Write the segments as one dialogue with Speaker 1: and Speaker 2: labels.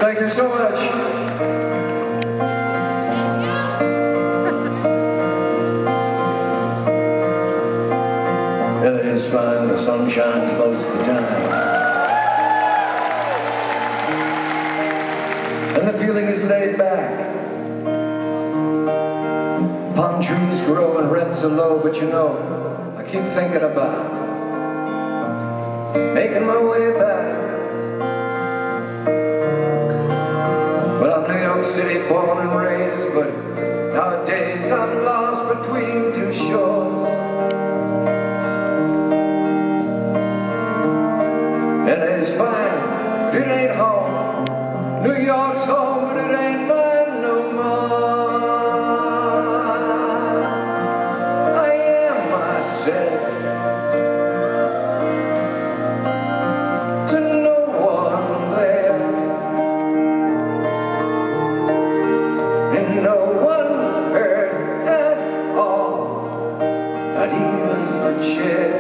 Speaker 1: Thank you so much. LA is fine, the sun shines most of the time. And the feeling is laid back. Palm trees grow and rents are low, but you know, I keep thinking about making my way back. Well, I'm New York City born and raised, but nowadays I'm lost between two shores. LA's fine, but it ain't home. New York's home, but it ain't mine no more. I am myself to no one there, and no one heard at all, not even the chair.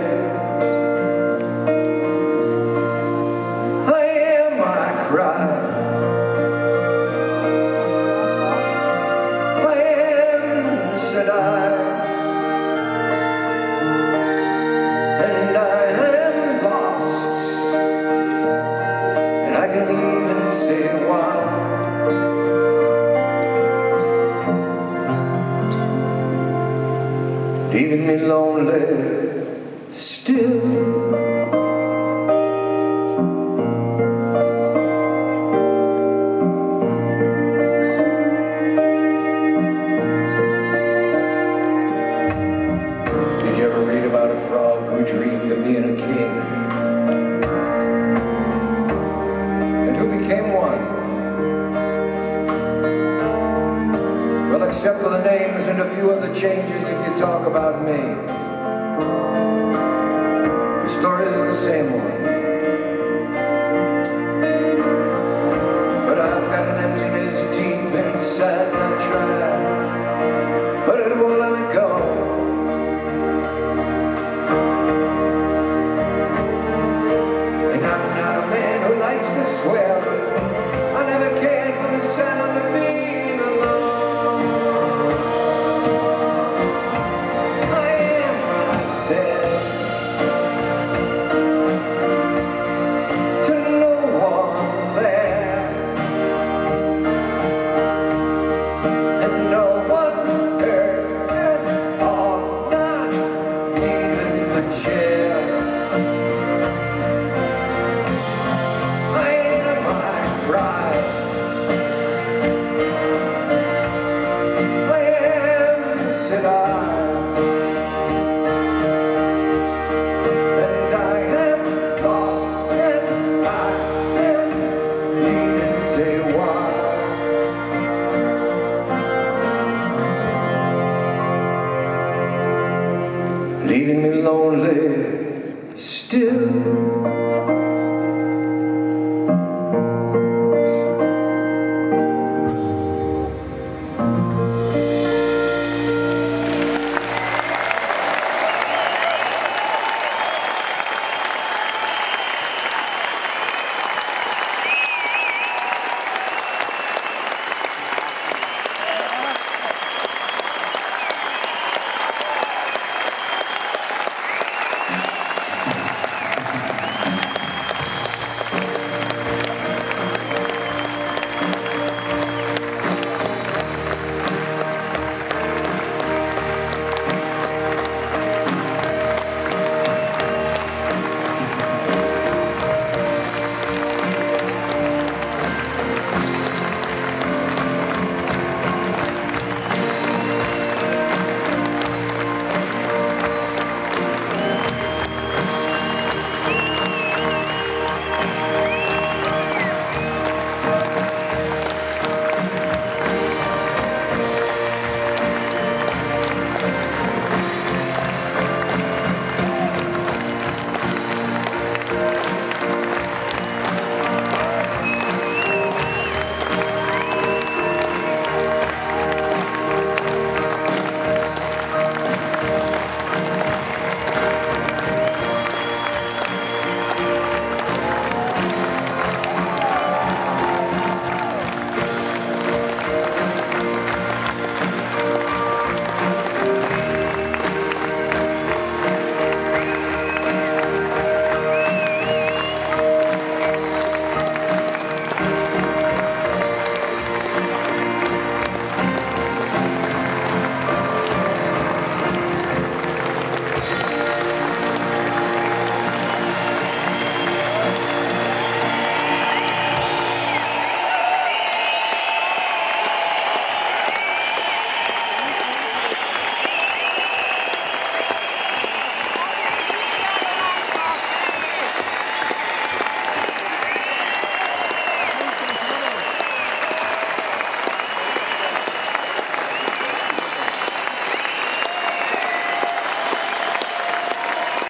Speaker 1: And I am lost, and I can even say why. Leaving me lonely still. About a frog who dreamed of being a king, and who became one. Well, except for the names and a few other changes, if you talk about me, the story is the same one. But I've got an emptiness deep inside, and I've tried, but it won't let me go. To swear,